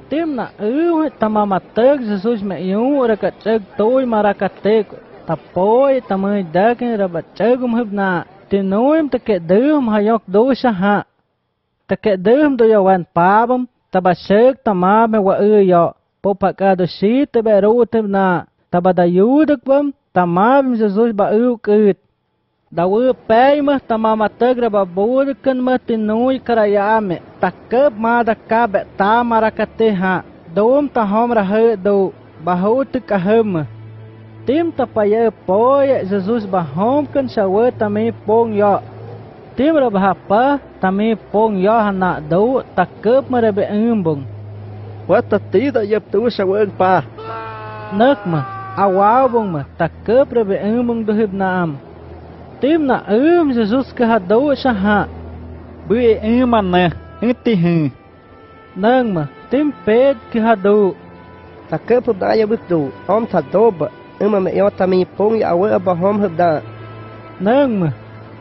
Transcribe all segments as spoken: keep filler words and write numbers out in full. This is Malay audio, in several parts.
tim na ư tamama teg Jesus me yu ora ka cheg toy marakate tapoi tamai dak ra ba chegum hibna tinoim te ke dum hayok do shaha te ke dum do yawan pabam tabashek tamame wa ư yo popaka do shi te beru tibna tabada yudak bam tamam Jesus ba ư kut dawu pei mah tamama teg ra ba burkan mah tinui karayame takab ma da kabe ta marakate ha dom ta hom ra he do bahut ka hem tim ta paye poye Jesus ba hom kan shawe tami pong yo tim ra ba pa tami pong yo hana do takab ma ra be umbung wat ta ti da yep tu shawe pa nak ma awaw bong ma takab ra be umbung do hibna am tim na um Jesus ka hado shaha bui umana intihin nang ma tim ped ki hado takab da ya butu om ta doba uma me yo tami pong ya awe ba hom hda nang ma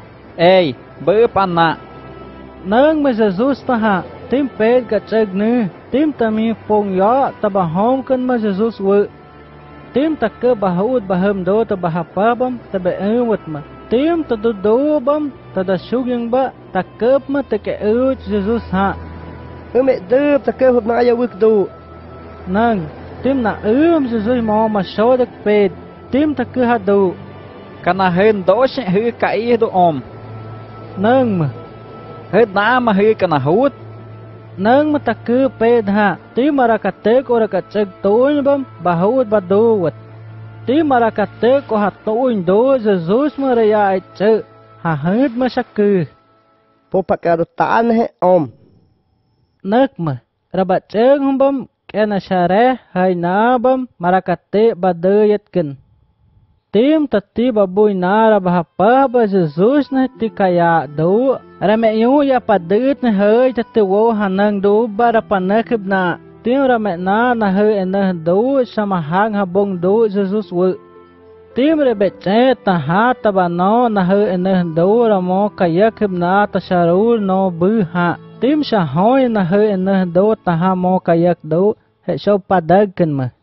ei bu pana nang ma Jesus ta ha tim ped ka cheg ne tim tami pong yo ta ba hom kan ma Jesus wo tim takab bahut baham do ta bahapabam ta be umut ma tim ta do do bam ta da shugyang ba takab ma te ke u Jesus ha me de takab na ya wik do nang tim na um Jesus mo ma shodak ped tim ta ku ha do kana hen do she hu kai do om nang ma he na ma hu kana hut nang ma ta ku ped ha tim marakate ko ra ka cheg toin bam bahut ba do wat ti marakate ko ha toin do Jesus maraya ai che ha hut ma shakku popaka do tan he om nak ma rabat cheng humbam kena share hai na bam marakate badayat ken tim tati babui nara bahapa ba Jesus na tikaya do rame yu ya padut na hai tati wo hanang do bara panakib na tim rame na na hai enah do sama hang habong do Jesus wo tim rebe che ta ha tabano na hai enah do ramo kayakib na tasharul no bu ha tim sha hoi na hai enah do ta ha mo kayak do he so padag ken ma